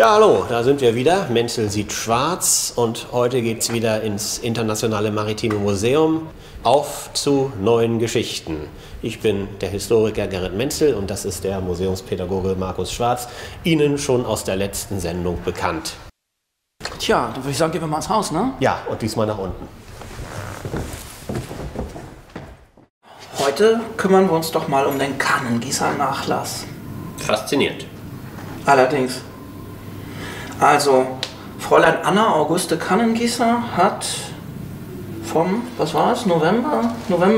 Ja, hallo, da sind wir wieder. Menzel sieht schwarz und heute geht es wieder ins Internationale Maritime Museum. Auf zu neuen Geschichten. Ich bin der Historiker Gerrit Menzel und das ist der Museumspädagoge Markus Schwarz, Ihnen schon aus der letzten Sendung bekannt. Tja, dann würde ich sagen, gehen wir mal ins Haus, ne? Ja, und diesmal nach unten. Heute kümmern wir uns doch mal um den Kannengießer-Nachlass. Fasziniert. Allerdings. Also, Fräulein Anna Auguste Kannengießer hat vom, was war es, November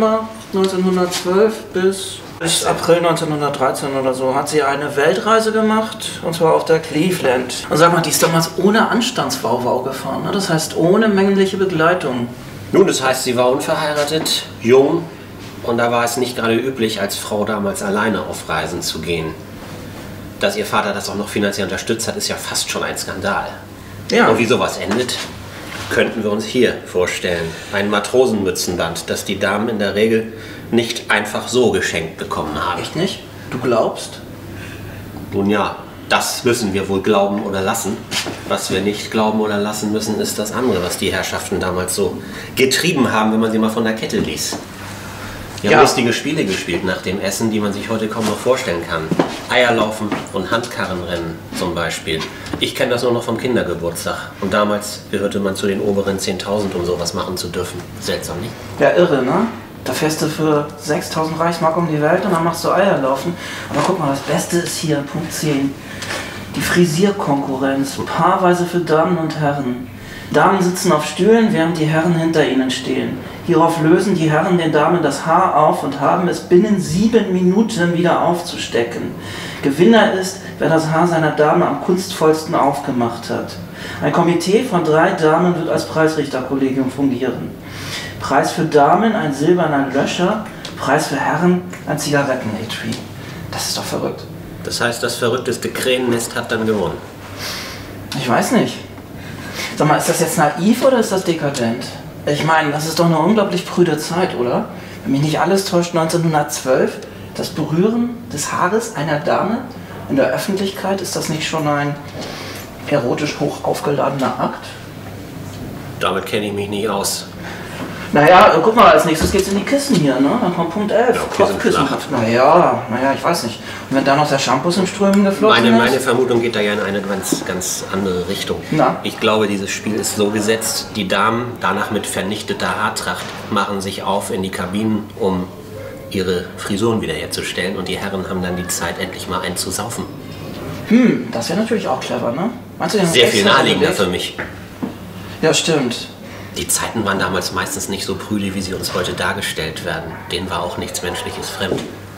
1912 bis April 1913 oder so, hat sie eine Weltreise gemacht, und zwar auf der Cleveland. Und sag mal, die ist damals ohne Anstandswauwau gefahren, ne? Das heißt ohne männliche Begleitung. Nun, das heißt, sie war unverheiratet, jung und da war es nicht gerade üblich, als Frau damals alleine auf Reisen zu gehen. Dass ihr Vater das auch noch finanziell unterstützt hat, ist ja fast schon ein Skandal. Ja. Und wie sowas endet, könnten wir uns hier vorstellen. Ein Matrosenmützenband, das die Damen in der Regel nicht einfach so geschenkt bekommen haben. Echt nicht? Du glaubst? Nun ja, das müssen wir wohl glauben oder lassen. Was wir nicht glauben oder lassen müssen, ist das andere, was die Herrschaften damals so getrieben haben, wenn man sie mal von der Kette ließ. Die haben lustige Spiele gespielt nach dem Essen, die man sich heute kaum noch vorstellen kann. Eierlaufen und Handkarrenrennen zum Beispiel. Ich kenne das nur noch vom Kindergeburtstag. Und damals gehörte man zu den oberen 10.000, um sowas machen zu dürfen. Seltsam, nicht? Ja, irre, ne? Da fährst du für 6.000 Reichsmark um die Welt und dann machst du Eierlaufen. Aber guck mal, das Beste ist hier, Punkt 10. Die Frisierkonkurrenz, paarweise für Damen und Herren. Damen sitzen auf Stühlen, während die Herren hinter ihnen stehen. Hierauf lösen die Herren den Damen das Haar auf und haben es binnen 7 Minuten wieder aufzustecken. Gewinner ist, wer das Haar seiner Dame am kunstvollsten aufgemacht hat. Ein Komitee von 3 Damen wird als Preisrichterkollegium fungieren. Preis für Damen ein silberner Löscher, Preis für Herren ein Zigarettenetui. Das ist doch verrückt. Das heißt, das verrückteste Krähennest hat dann gewonnen. Ich weiß nicht. Sag mal, ist das jetzt naiv oder ist das dekadent? Ich meine, das ist doch eine unglaublich prüde Zeit, oder? Wenn mich nicht alles täuscht, 1912, das Berühren des Haares einer Dame in der Öffentlichkeit, ist das nicht schon ein erotisch hoch aufgeladener Akt? Damit kenne ich mich nicht aus. Naja, guck mal, als nächstes geht's in die Kissen hier, ne? Dann kommt Punkt 11, Ja, Kopfkissen. Naja, ich weiß nicht. Und wenn da noch der Shampoo im Strömen geflossen ist? Meine Vermutung geht da ja in eine ganz andere Richtung. Na? Ich glaube, dieses Spiel ist so gesetzt, die Damen, danach mit vernichteter Haartracht, machen sich auf in die Kabinen, um ihre Frisuren wiederherzustellen und die Herren haben dann die Zeit, endlich mal einen zu saufen. Das wäre natürlich auch clever, ne? Meinst du, die haben Sehr viel extra naheliegender überlegt? für mich. Ja, stimmt. Die Zeiten waren damals meistens nicht so prüde, wie sie uns heute dargestellt werden. Denen war auch nichts Menschliches fremd.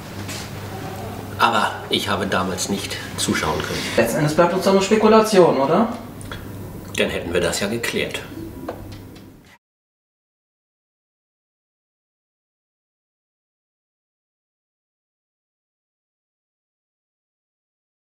Aber ich habe damals nicht zuschauen können. Letzten Endes bleibt uns doch nur Spekulation, oder? Dann hätten wir das ja geklärt.